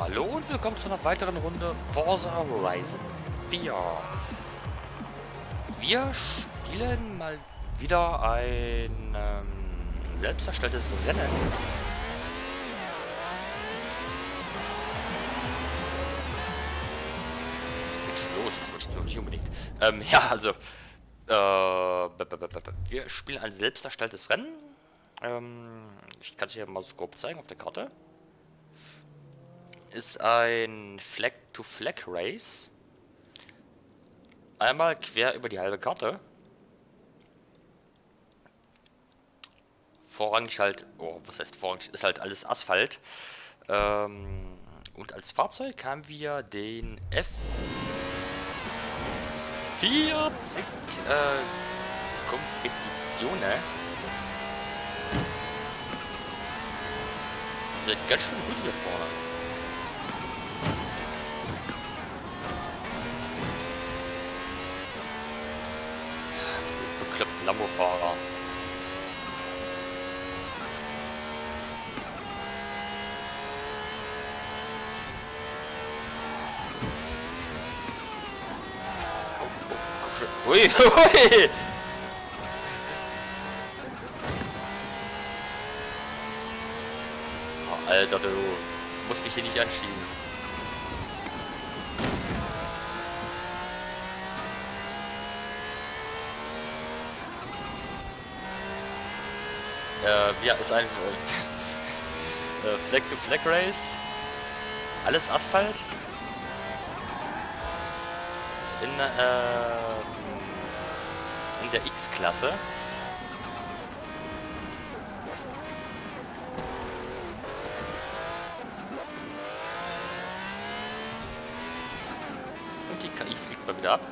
Hallo und willkommen zu einer weiteren Runde Forza Horizon 4. Wir spielen mal wieder ein selbst erstelltes Rennen. Geht schon los, das wollte ich noch nicht unbedingt. Ja, also, wir spielen ein selbst erstelltes Rennen. Ich kann es hier mal so grob zeigen auf der Karte. Ist ein Flag-to-Flag-Race. Einmal quer über die halbe Karte. Vorrangig halt, oh, was heißt vorrangig? Ist halt alles Asphalt. Und als Fahrzeug haben wir den F40 Competizione. Wird ganz schön gut hier vorne. Bekloppten Lambo-Fahrer. Oh, komm schon. Hui, hui! Oh, Alter, du musst mich hier nicht anschieben. Ja, ist ein Flag-to-Flag-Race. Alles Asphalt. In der X-Klasse. Und die KI fliegt mal wieder ab.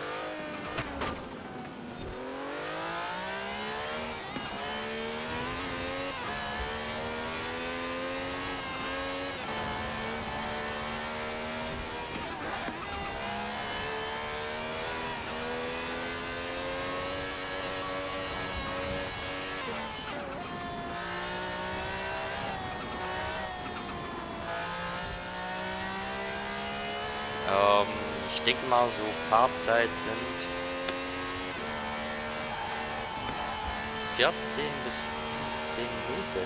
Ich denke mal, so Fahrzeit sind 14 bis 15 Minuten.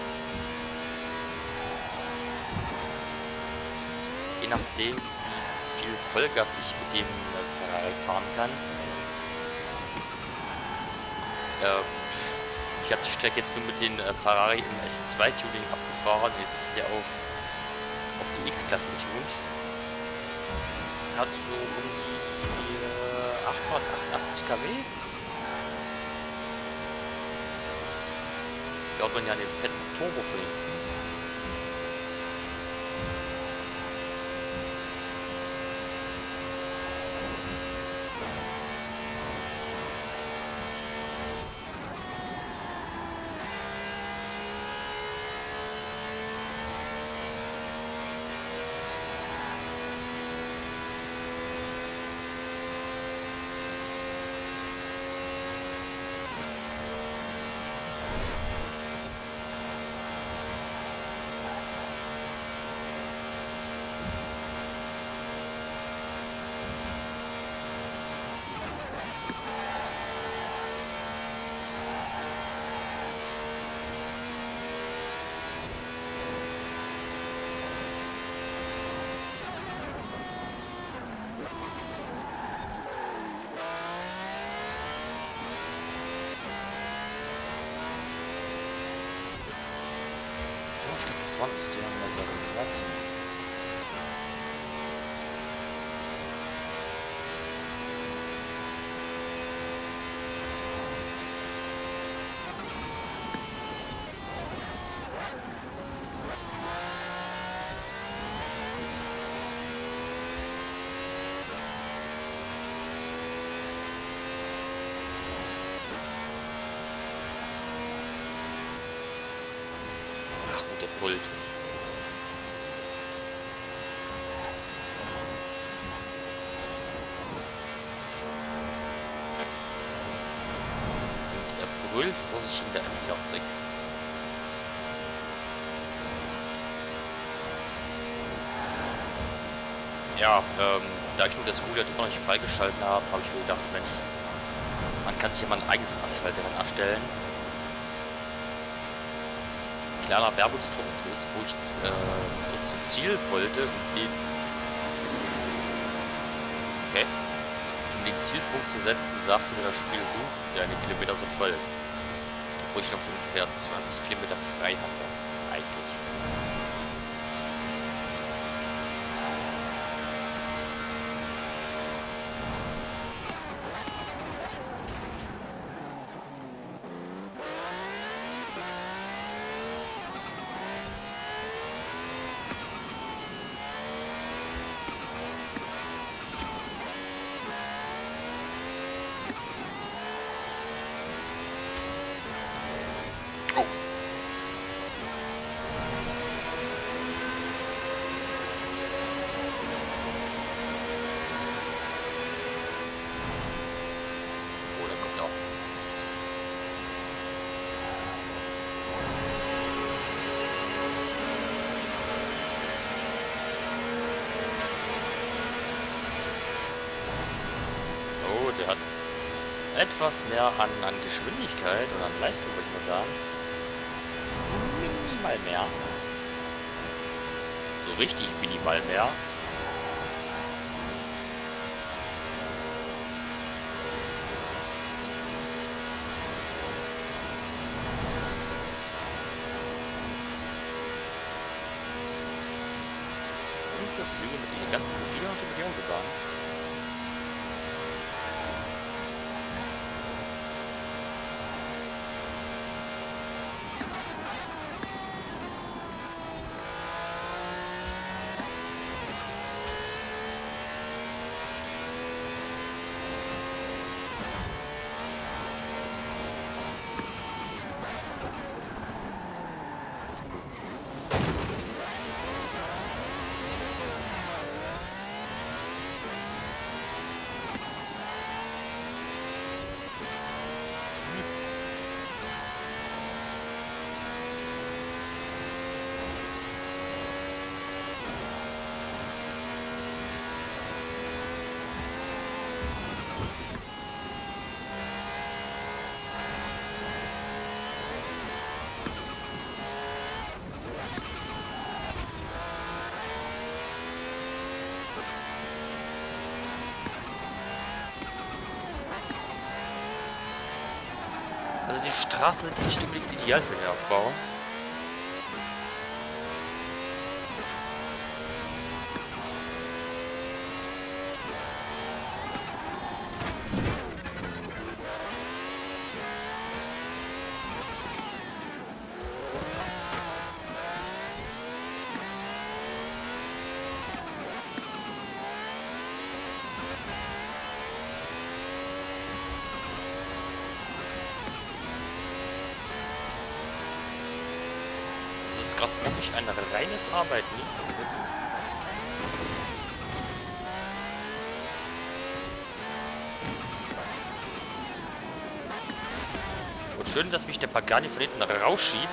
Je nachdem, wie viel Vollgas ich mit dem Ferrari fahren kann. Ich habe die Strecke jetzt nur mit den Ferrari im S2-Tuning abgefahren. Jetzt ist der auf die X-Klasse getunt. Hat so um die 888 kW. Da hat man ja den fetten Turbo für ihn. Ist der Maserati. Ach, und der Pult. Brüllt vor sich in der F40. Ja, da ich nur das Goliath immer noch nicht freigeschalten habe, habe ich mir gedacht, Mensch, man kann sich ja mal ein eigenes Asphaltrennen erstellen. Kleiner Werbungstrumpf ist, wo ich so zum Ziel wollte, okay, um den Zielpunkt zu setzen, sagte mir das Spiel, deine Kilometer sind voll. Obwohl ich noch so ungefähr 20 Kilometer frei hatte, eigentlich. Der hat etwas mehr an Geschwindigkeit und an Leistung, würde ich mal sagen. So minimal mehr. So richtig minimal mehr. Und für Flüge mit eleganten 400 Millionen gegangen. Also die Straßen sind nicht unbedingt ideal für den Aufbau. Gerade wirklich ein reines Arbeiten. Und schön, dass mich der Pagani von hinten rausschiebt.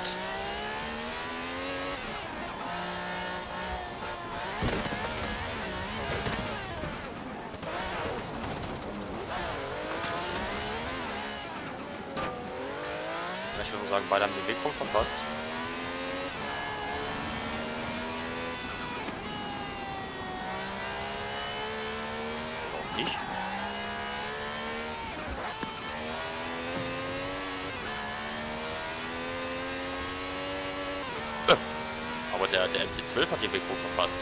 Ich würde sagen, beide haben den Wegpunkt verpasst. Dich. Aber der MC12 hat den Wegpunkt verpasst.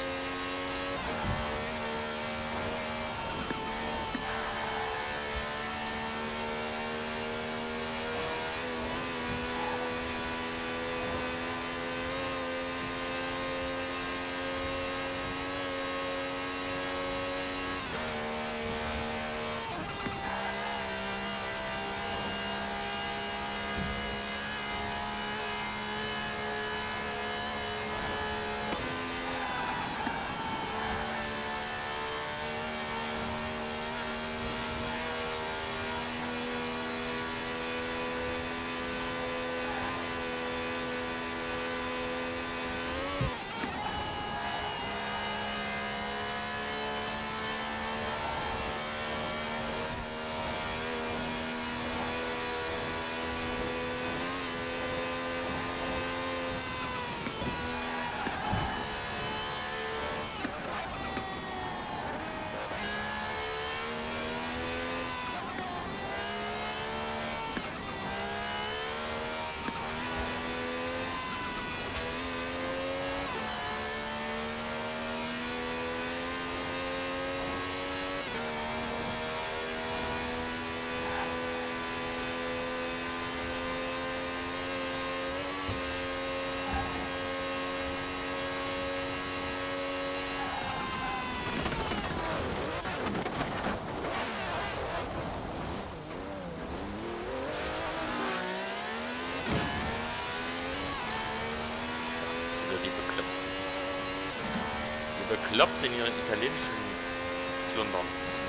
Bekloppten in ihren italienischen Flundern.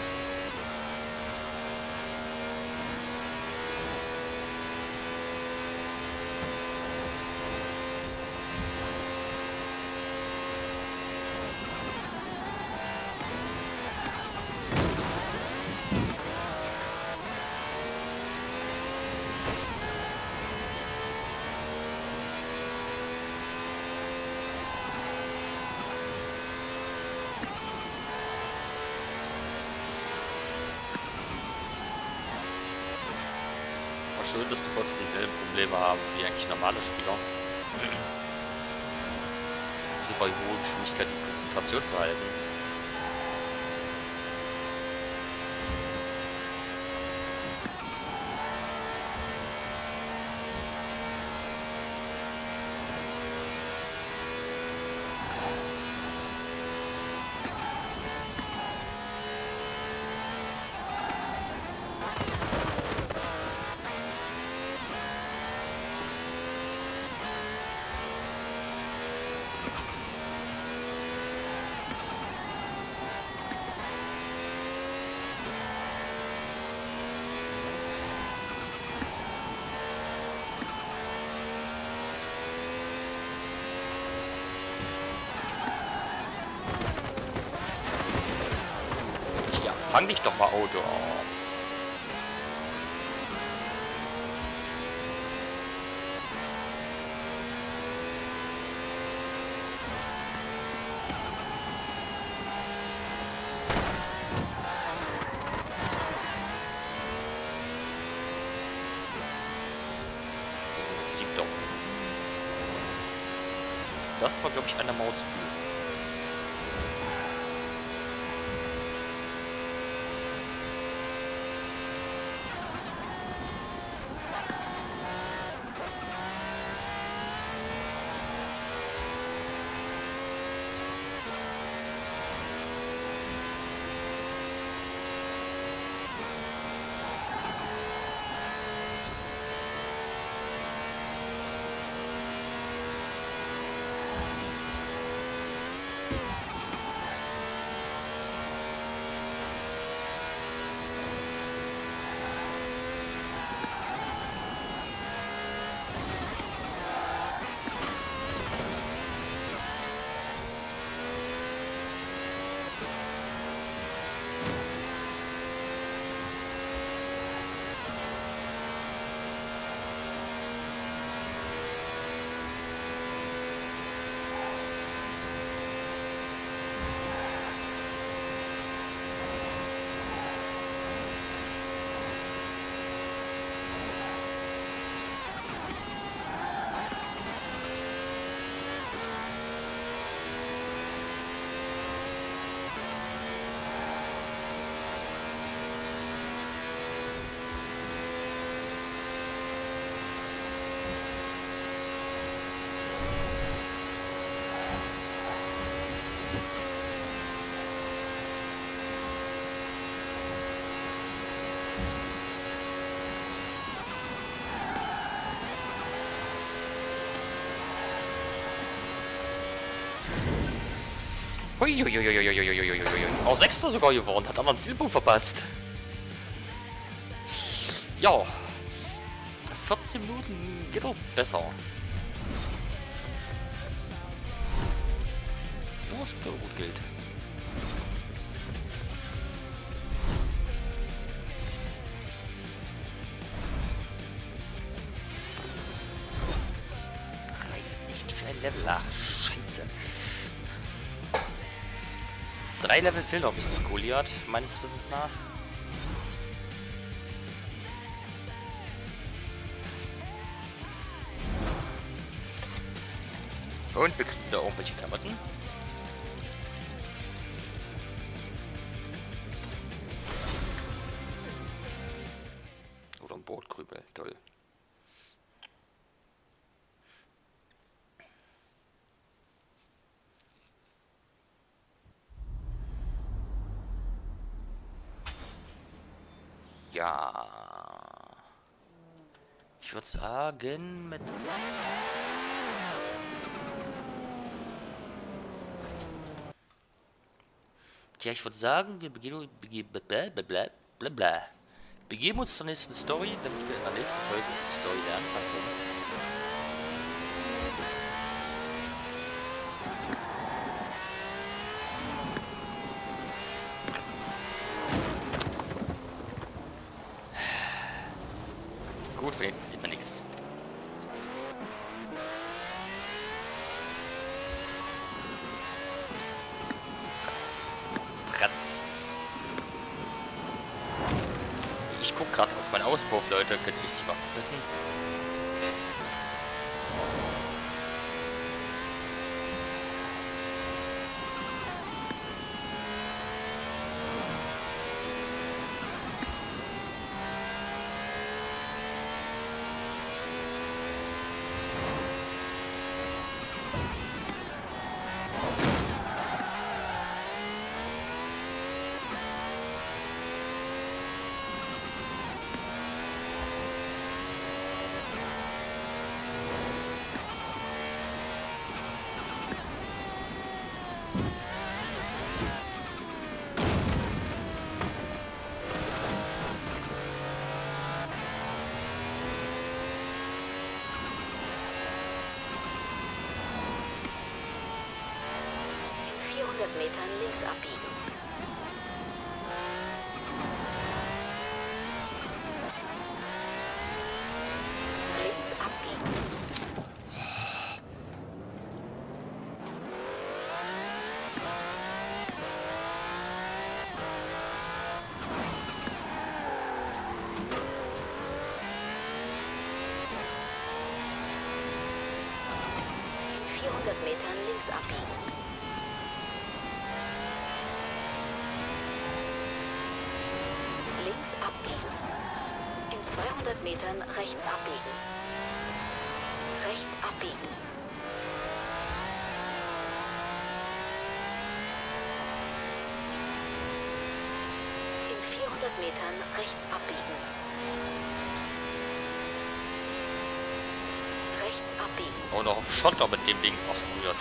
Schön, dass die Bots dieselben Probleme haben wie eigentlich normale Spieler. Die bei hoher Geschwindigkeit die Konzentration zu halten. Fang dich doch mal, Auto. Sieg doch. Das war, glaube ich, eine Maus für. Uiuiuiuiuiuiuiuiui. Auch Sechster sogar geworden, hat aber einen Zielpunkt verpasst. Ja. 14 Minuten geht doch besser. Was gut gilt. Reicht nicht für ein Level. Ach, scheiße. 3 Level fehlen noch bis zu Goliath, meines Wissens nach. Und wir kriegen da irgendwelche Klamotten. Oder ein Bordkrübel, toll. Ja. Ich würde sagen, mit... Tja, ich würde sagen, wir begeben uns zur nächsten Story, damit wir in der nächsten Folge die Story der Anfang kennen. Gut, von hinten sieht man nichts. Ich guck gerade auf meinen Auspuff, Leute. Könnt ihr richtig mal wissen. Metern links abbiegen. Links abbiegen. In 400 Metern links abbiegen. Links abbiegen. In 200 Metern rechts abbiegen. Rechts abbiegen. In 400 Metern rechts abbiegen. Rechts abbiegen. Oh, noch auf Schotter mit dem Ding. Ach, rührt.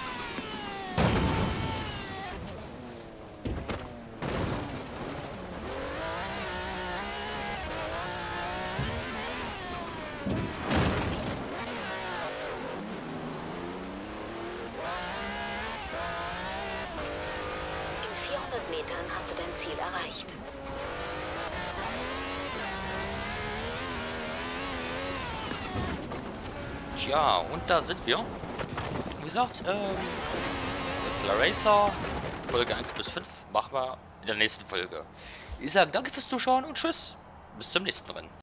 In 400 Metern hast du dein Ziel erreicht. Tja, und da sind wir. Wie gesagt, das La Racer, Folge 1 bis 5, machen wir in der nächsten Folge. Ich sage danke fürs Zuschauen und tschüss. Bis zum nächsten Rennen.